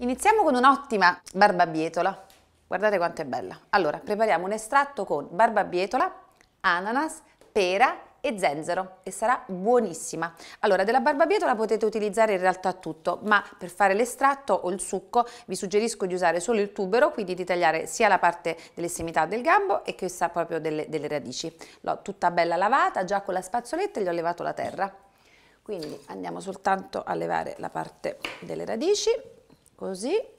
Iniziamo con un'ottima barbabietola. Guardate quanto è bella. Allora, prepariamo un estratto con barbabietola, ananas, pera e zenzero e sarà buonissima. Allora, della barbabietola potete utilizzare in realtà tutto, ma per fare l'estratto o il succo vi suggerisco di usare solo il tubero, quindi di tagliare sia la parte dell'estremità del gambo e questa proprio delle radici. L'ho tutta bella lavata, già con la spazzoletta gli ho levato la terra. Quindi andiamo soltanto a levare la parte delle radici, così.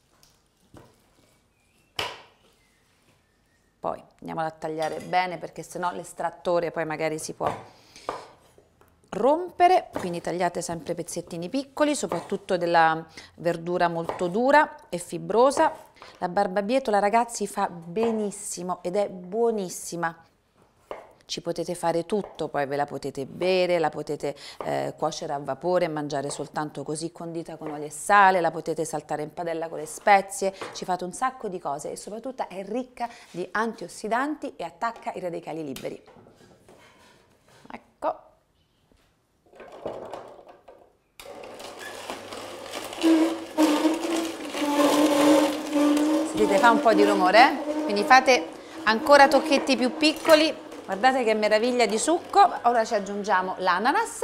Poi andiamo a tagliare bene perché sennò l'estrattore poi magari si può rompere, quindi tagliate sempre pezzettini piccoli, soprattutto della verdura molto dura e fibrosa. La barbabietola, ragazzi, fa benissimo ed è buonissima. Ci potete fare tutto, poi ve la potete bere, la potete cuocere a vapore e mangiare soltanto così condita con olio e sale, la potete saltare in padella con le spezie, ci fate un sacco di cose e soprattutto è ricca di antiossidanti e attacca i radicali liberi. Ecco. Sentite, fa un po' di rumore, quindi fate ancora tocchetti più piccoli. Guardate che meraviglia di succo. Ora ci aggiungiamo l'ananas,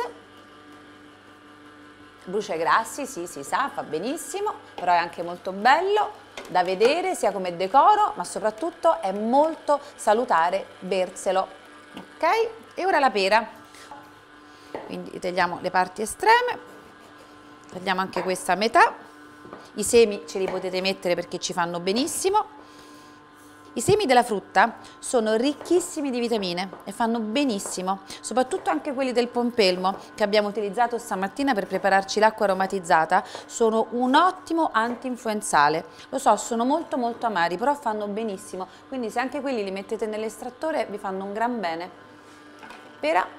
brucia i grassi, sì, si sa, fa benissimo, però è anche molto bello da vedere sia come decoro, ma soprattutto è molto salutare berselo, ok? E ora la pera, quindi tagliamo le parti estreme, tagliamo anche questa a metà, i semi ce li potete mettere perché ci fanno benissimo. I semi della frutta sono ricchissimi di vitamine e fanno benissimo, soprattutto anche quelli del pompelmo che abbiamo utilizzato stamattina per prepararci l'acqua aromatizzata, sono un ottimo antinfluenzale. Lo so, sono molto amari, però fanno benissimo, quindi se anche quelli li mettete nell'estrattore vi fanno un gran bene. Pera.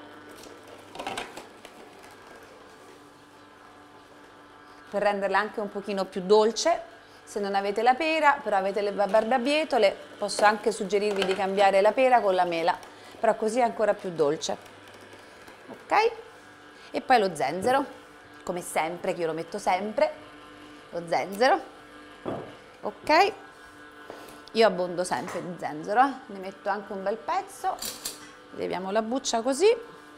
Per renderla anche un pochino più dolce. Se non avete la pera, però avete le barbabietole, posso anche suggerirvi di cambiare la pera con la mela, però così è ancora più dolce. Ok? E poi lo zenzero, come sempre, che io lo metto sempre, lo zenzero. Ok? Io abbondo sempre di zenzero, ne metto anche un bel pezzo, leviamo la buccia così.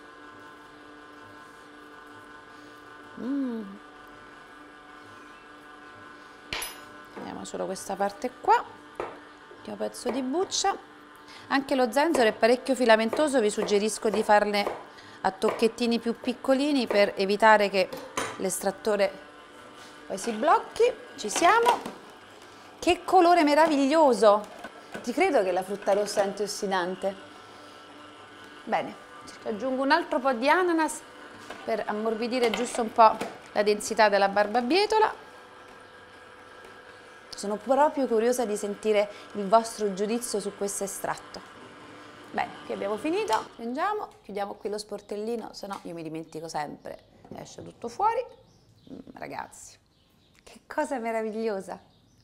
Vediamo solo questa parte qua, ultimo pezzo di buccia. Anche lo zenzero è parecchio filamentoso, vi suggerisco di farne a tocchettini più piccolini per evitare che l'estrattore poi si blocchi. Ci siamo. Che colore meraviglioso! Ti credo che la frutta rossa è antiossidante. Bene, ci aggiungo un altro po' di ananas per ammorbidire giusto un po' la densità della barbabietola. Sono proprio curiosa di sentire il vostro giudizio su questo estratto. Bene, qui abbiamo finito, prendiamo, chiudiamo qui lo sportellino, se no io mi dimentico sempre, esce tutto fuori. Ragazzi, che cosa meravigliosa!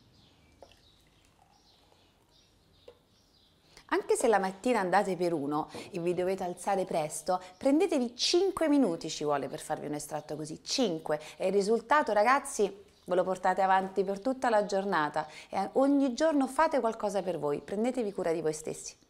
Anche se la mattina andate per uno e vi dovete alzare presto, prendetevi 5 minuti ci vuole per farvi un estratto così, 5, e il risultato, ragazzi, ve lo portate avanti per tutta la giornata e ogni giorno fate qualcosa per voi, prendetevi cura di voi stessi.